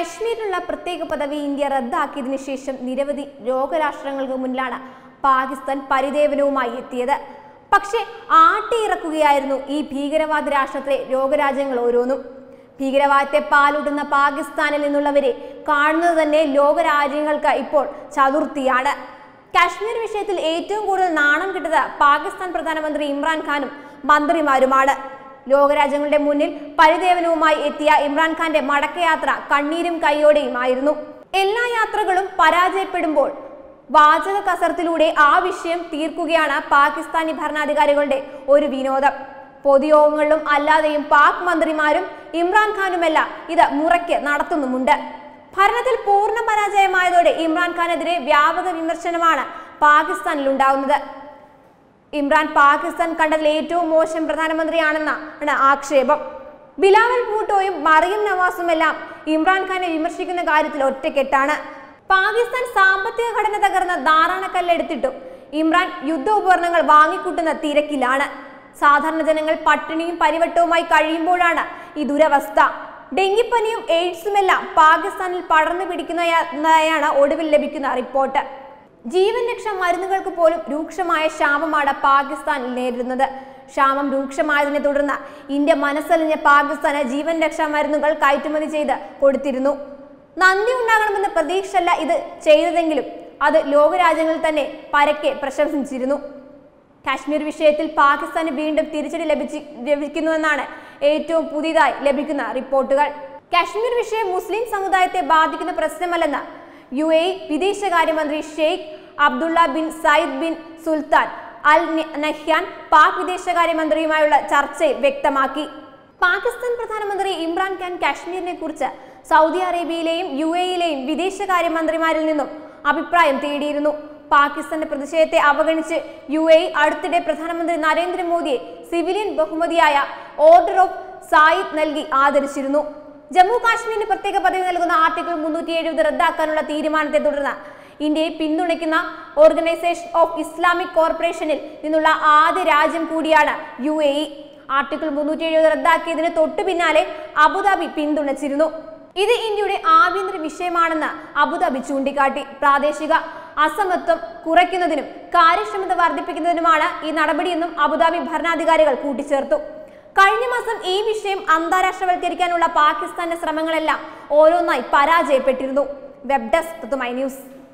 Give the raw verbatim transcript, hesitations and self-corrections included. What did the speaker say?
കാശ്മീരിനുള്ള പ്രത്യേക പദവി ഇന്ത്യ റദ്ദാക്കിയതിനു ശേഷം നിരവധി ലോകരാഷ്ട്രങ്ങൾക്ക് മുന്നിലാണ് പാകിസ്ഥാൻ പരിദേവനവുമായി എത്തിയത്. പക്ഷേ ആട്ടിയിറക്കുകയായിരുന്നു ഈ ഭീകരവാദ രാഷ്ട്രത്തിലെ ലോകരാജ്യങ്ങൾ ഓരോന്നും. ഭീകരവാദത്തെ പാലൂട്ടുന്ന പാകിസ്ഥാനിൽ നിന്നുള്ളവരെ കാണുന്നത് തന്നെ ലോകരാജ്യങ്ങൾക്ക് ഇപ്പോൾ ചതുർത്ഥിയാണ്. കാശ്മീർ വിഷയത്തിൽ ഏറ്റവും കൂടുതൽ നാണം കിട്ടത് പാകിസ്ഥാൻ പ്രധാനമന്ത്രി ഇമ്രാൻഖാനും മന്ത്രിമാരുമാണ്. ലോകരാജ്യങ്ങളുടെ മുന്നിൽ പരിദേവനവുമായി എത്തിയ ഇമ്രാൻഖാന്റെ മടക്കയാത്ര കണ്ണീരും കയ്യോടെയുമായിരുന്നു. എല്ലാ യാത്രകളും പരാജയപ്പെടുമ്പോൾ വാചക കസർത്തിലൂടെ ആ വിഷയം തീർക്കുകയാണ് പാകിസ്ഥാനി ഭരണാധികാരികളുടെ ഒരു വിനോദം. പൊതുയോഗങ്ങളിലും അല്ലാതെയും പാക് മന്ത്രിമാരും ഇമ്രാൻഖാനുമെല്ലാം ഇത് മുറയ്ക്ക് നടത്തുന്നുമുണ്ട്. ഭരണത്തിൽ പൂർണ്ണ പരാജയമായതോടെ ഇമ്രാൻഖാനെതിരെ വ്യാപക വിമർശനമാണ് പാകിസ്ഥാനിൽ ഉണ്ടാവുന്നത്. ഇമ്രാൻ പാകിസ്ഥാൻ കണ്ടതിൽ ഏറ്റവും മോശം പ്രധാനമന്ത്രിയാണെന്നാണ് ആക്ഷേപം. ബിലാവൽ ഭൂട്ടോയും മറിയം നവാസും എല്ലാം ഇമ്രാൻഖാനെ വിമർശിക്കുന്ന കാര്യത്തിൽ ഒറ്റക്കെട്ടാണ്. പാകിസ്ഥാൻ സാമ്പത്തിക ഘടന തകർന്ന ധാരാളക്കല്ലെടുത്തിട്ടും ഇമ്രാൻ യുദ്ധ ഉപകരണങ്ങൾ വാങ്ങിക്കൂട്ടുന്ന തിരക്കിലാണ്. സാധാരണ ജനങ്ങൾ പട്ടിണിയും പരിവട്ടവുമായി കഴിയുമ്പോഴാണ് ഈ ദുരവസ്ഥ. ഡെങ്കിപ്പനിയും എയ്ഡ്സുമെല്ലാം പാകിസ്ഥാനിൽ പടർന്നു പിടിക്കുന്നതായാണ് ഒടുവിൽ ലഭിക്കുന്ന റിപ്പോർട്ട്. ജീവൻ രക്ഷാ മരുന്നുകൾക്ക് പോലും രൂക്ഷമായ ക്ഷാമമാണ് പാകിസ്ഥാനിൽ നേരിടുന്നത്. ക്ഷാമം രൂക്ഷമായതിനെ തുടർന്ന് ഇന്ത്യ മനസ്സലിഞ്ഞ പാകിസ്ഥാന് ജീവൻ രക്ഷാ മരുന്നുകൾ കയറ്റുമതി ചെയ്ത് കൊടുത്തിരുന്നു. നന്ദി ഉണ്ടാകണമെന്ന പ്രതീക്ഷയല്ല ഇത് ചെയ്തതെങ്കിലും അത് ലോകരാജ്യങ്ങളിൽ തന്നെ പരക്കെ പ്രശംസിച്ചിരുന്നു. കാശ്മീർ വിഷയത്തിൽ പാകിസ്ഥാന് വീണ്ടും തിരിച്ചടി ലഭിച്ചു ലഭിക്കുന്നുവെന്നാണ് ഏറ്റവും പുതിയതായി ലഭിക്കുന്ന റിപ്പോർട്ടുകൾ. കാശ്മീർ വിഷയം മുസ്ലിം സമുദായത്തെ ബാധിക്കുന്ന പ്രശ്നമല്ലെന്ന് യു എ വിദേശകാര്യമന്ത്രി Sheikh Abdullah bin Zayed bin Sultan Al Nahyan Pak വിദേശകാര്യമന്ത്രിയുമായുള്ള ചർച്ചയിൽ വ്യക്തമാക്കി. പാകിസ്ഥാൻ പ്രധാനമന്ത്രി ഇമ്രാൻഖാൻ കാശ്മീരിനെ കുറിച്ച് സൗദി അറേബ്യയിലെയും യു എയിലെയും വിദേശകാര്യമന്ത്രിമാരിൽ നിന്നും അഭിപ്രായം തേടിയിരുന്നു. പാകിസ്ഥാന്റെ പ്രതിഷേധത്തെ അവഗണിച്ച് യു എ അടുത്തിടെ പ്രധാനമന്ത്രി നരേന്ദ്രമോദിയെ സിവിലിയൻ ബഹുമതിയായ ഓർഡർ ഓഫ് സായിദ് നൽകി ആദരിച്ചിരുന്നു. ജമ്മു കാശ്മീരിന് പ്രത്യേക പദവി നൽകുന്ന ആർട്ടിക്കിൾ മുന്നൂറ്റി എഴുപത് റദ്ദാക്കാനുള്ള തീരുമാനത്തെ തുടർന്ന് ഇന്ത്യയെ പിന്തുണയ്ക്കുന്ന ഓർഗനൈസേഷൻ ഓഫ് ഇസ്ലാമിക് കോർപ്പറേഷനിൽ നിന്നുള്ള ആദ്യ രാജ്യം കൂടിയാണ് യു എ ഇ. ആർട്ടിക്കിൾ മുന്നൂറ്റി എഴുപത് റദ്ദാക്കിയതിന് തൊട്ടു പിന്നാലെ അബുദാബി പിന്തുണച്ചിരുന്നു. ഇത് ഇന്ത്യയുടെ ആഭ്യന്തര വിഷയമാണെന്ന് അബുദാബി ചൂണ്ടിക്കാട്ടി. പ്രാദേശിക അസമത്വം കുറയ്ക്കുന്നതിനും കാര്യക്ഷമത വർദ്ധിപ്പിക്കുന്നതിനുമാണ് ഈ നടപടിയെന്നും അബുദാബി ഭരണാധികാരികൾ കൂട്ടിച്ചേർത്തു. കഴിഞ്ഞ മാസം ഈ വിഷയം അന്താരാഷ്ട്രവൽക്കരിക്കാനുള്ള പാകിസ്ഥാന്റെ ശ്രമങ്ങളെല്ലാം ഓരോന്നായി പരാജയപ്പെട്ടിരുന്നു. വെബ് ഡെസ്ക് തത്തുമൈ ന്യൂസ്.